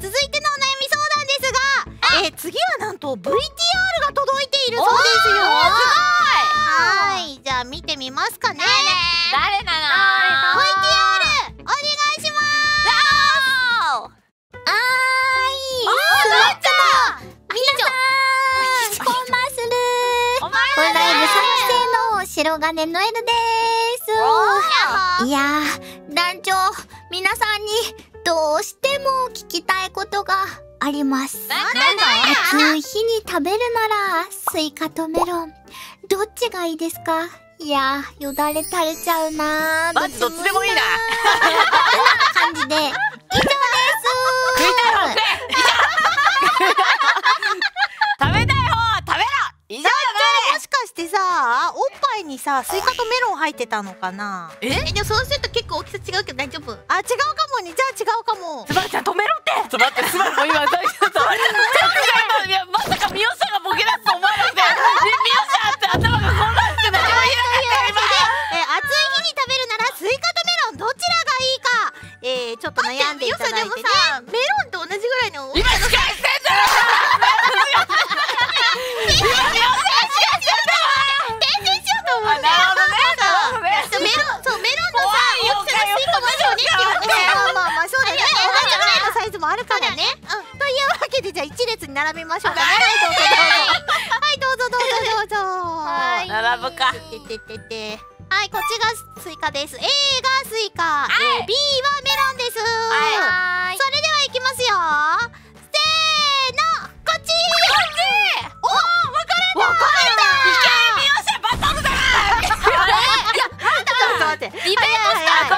続いてのお悩み相談ですが、次はなんと VTR が届いているそうですよ。はい、じゃあ見てみますかね。 誰なの？ VTR お願いします。 コンマスルーライブ3期生の白金ノエルです。いやー、団長、皆さんにどうしても聞きたいことがあります。暑い日に食べるならスイカとメロンどっちがいいですか？いやー、よだれ垂れちゃうなー。 マジどっちでもいいな。 感じで以上です。 食いたい方食え。食べたい方は食べろ。以上だもしかしてさ、おっぱいにさ、スイカとメロン入ってたのかな。 でもそうすると結構大きさ違うけど大丈夫？ あ、違うかもね。じゃあ違うかも。 スバルちゃん止めろって。 ちょっと待って、スバルも今ちょっといや、まさか三好さんがボケ出すと思わなくて、三好さんって頭が混乱してた。 暑い日に食べるならスイカとメロンどちらがいいか、ちょっと悩んでいただいてね。 でもさ、メロンと同じぐらいの大きさ今司会してんだろ。なるほどね。 メロンのさ、大きさがスイカマジよねっていう話。 まあそうだね。同じぐらいのサイズもあるからね。というわけでじゃあ一列に並びましょうかね。はいどうぞどうぞどうぞ。はい並ぶか。 はい、こっちがスイカです。A がスイカ、B はメロンです。それではいきますよ。せーの、こっち。お、分かれた。 バトルだ。 ちょっと待って。ディベートした。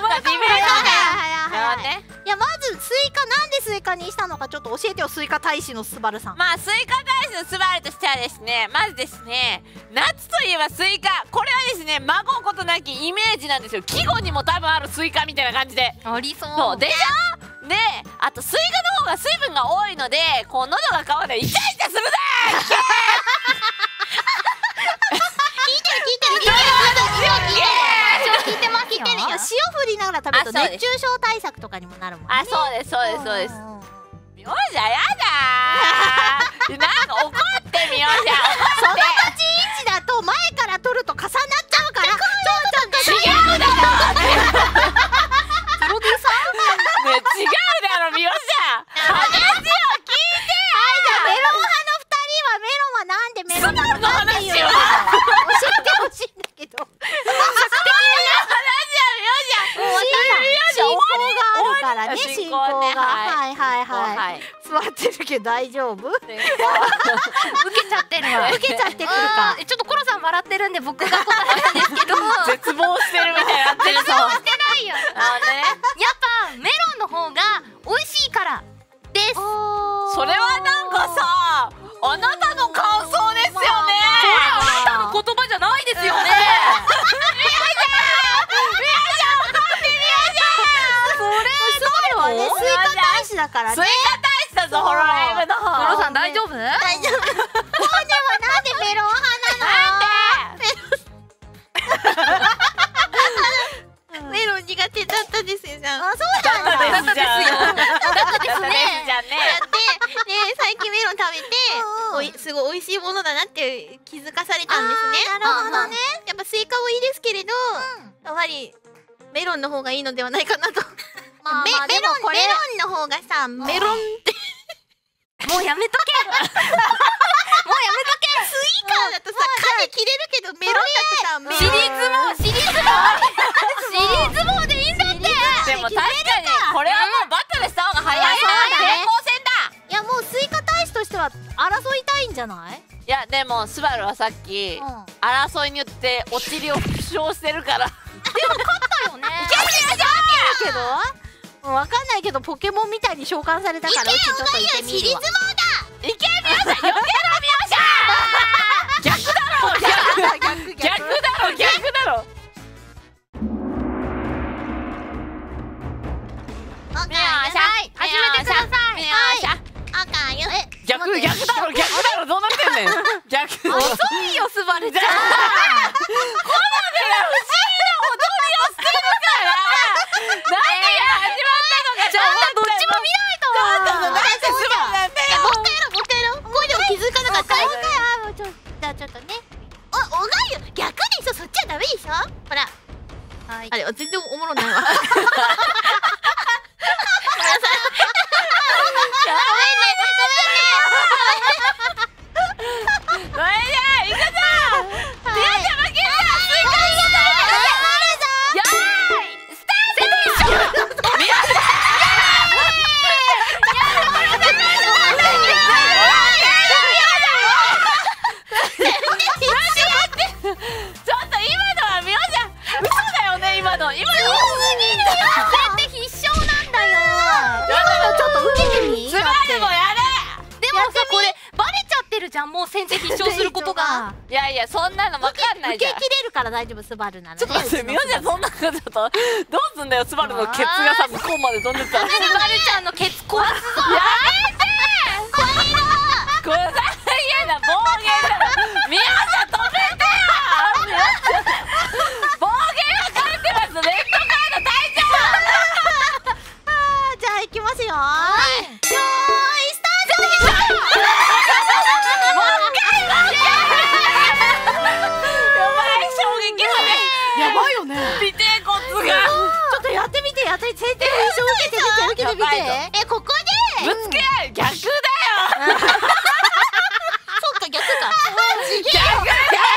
いや、まずスイカなんでスイカにしたのかちょっと教えてよ、スイカ大使のスバルさん。 まあスイカ大使のスバルとしてはですね、まずですね、夏といえばスイカ、これはですね、まごうことなきイメージなんですよ。季語にも多分あるスイカみたいな感じで。 ありそう。 そうでしょ。で、あとスイカの方が水分が多いので、こう喉が渇いてイチャイチャするぜ。 塩振りながら食べると熱中症対策とかにもなるもんね。 あ、そうですそうですそうです。みおじゃやだー。なんか怒ってみおじゃ。 その立ち位置だと前から取ると重なっちゃうから。 違うだろ。 プロデューサー？ ね、違うだろみおじゃ。話を聞いて。 はい、じゃあメロン派の2人はメロンはなんでメロンなのかっていうのを教えてほしいんだけど。進行があるからね。進行が。はいはいはい。座ってるけど大丈夫？受けちゃってるわ。 受けちゃってくるか。 ちょっとコロさん笑ってるんで僕が答えるんですけど。 絶望してるみたいになってるぞ。 してないよ。やっぱメロンの方が美味しいからです。 それはなんかさ、あなたの感想ですよね。 あなたの言葉じゃないですよね。 スイカ大使だからね。 スイカ大使だぞ、ホロライブの。 コロさん大丈夫？ 大丈夫。コーネはなんでメロン派なの？ メロン苦手だったですよ。 あ、そうなんだ。 だったですね。 で、 最近メロン食べて、すごい美味しいものだなって気づかされたんですね。 なるほどね。 やっぱスイカもいいですけれど、やっぱりメロンの方がいいのではないかなと。メロンの方がさ、メロンってもうやめとけ。もうやめとけ。スイカだとさ、影切れるけどメロンだとさ、シリーズもでいいんだって。 でも確かにこれはもうバトルした方が早いな。平行線だ。 いや、もうスイカ大使としては争いたいんじゃない？ いやでもスバルはさっき争いによってお尻を負傷してるから。でも勝ったよね。 けどわかんないけどポケモンみたいに召喚されたから、うちちょっと行ってみるわ。 シリーズモーいけみよさん、よけろみよさん。逆だろ。逆だろ。 始めてください。 逆だろ。どうなってんねん。逆。 遅いよスバルちゃん。 コナンが不思議な踊りをしてるから。何が始まったのか。 ちゃんとどっちも見ないと。 よ。全然おもろないわ。 もう先生必勝することが。 いやいや、そんなの分かんないじゃん。 受け切れるから大丈夫、スバルならね。 ちょっと待って、みおちゃんそんなのちょっとどうすんだよ、スバルのケツがさ向こうまで飛んでったら。 スバルちゃんのケツ壊すぞ。 やめてこれさ、嫌な暴言だろ。みおちゃん止めてよ。暴言が書いてます。レッドカード退場。 じゃあ行きますよ。よーいスタート。やばいよね。 尾てい骨が。 ちょっとやってみて、やってみて。先生の印象受けてみて。ここで。 ぶつけ合う逆だよ。 そっか、逆か。 逆だよ。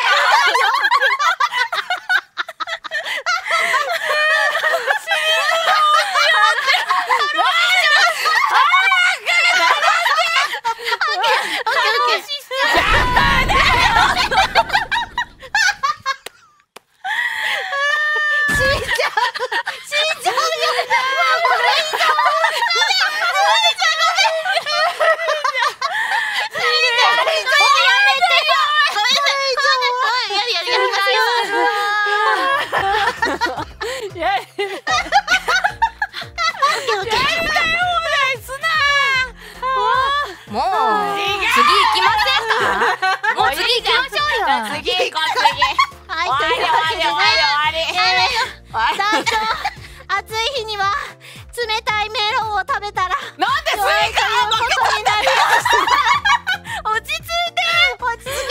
もう次行きませんか。もう次行きましょうよ。 次行こう、次。 はい、というわけでね。団長、暑い日には冷たいメロンを食べたらなんでスイカことになりました。落ち着いて、落ち着け。 スイ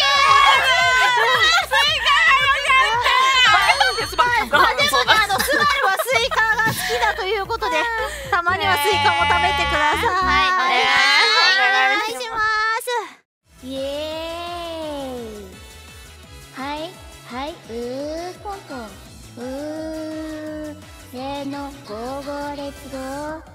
カがよかった。 でもね、スバルはスイカが好きだということで、たまにはスイカも食べてください。はい、お願いします。 イエーイ。はいはい、コンコン。せーの、ゴーゴーレッツゴー。